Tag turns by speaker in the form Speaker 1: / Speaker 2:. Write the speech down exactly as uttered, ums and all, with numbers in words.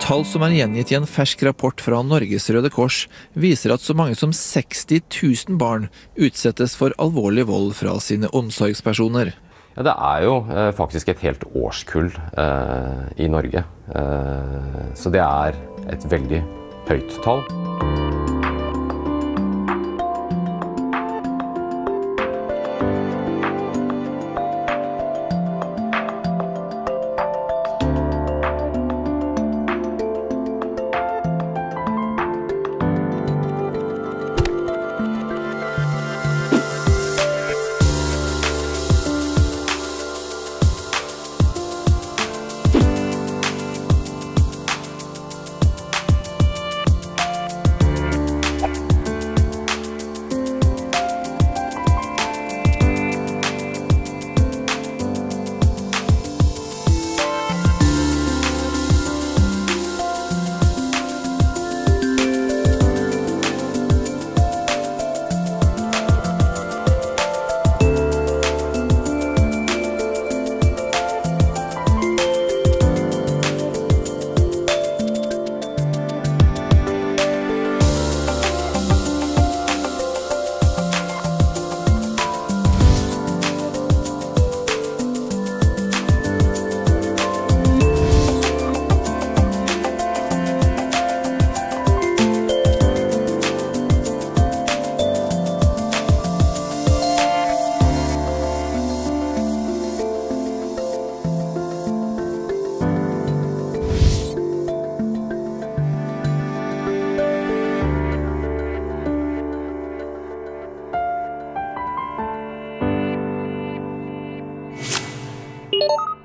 Speaker 1: Tall som er gjengitt i en fersk rapport fra Norges Røde Kors viser at så mange som seksti tusen barn utsettes for alvorlig vold fra sine omsorgspersoner.
Speaker 2: Ja, det er jo eh, faktisk et helt årskull eh, i Norge, eh, så det er et veldig høyt tall.
Speaker 3: You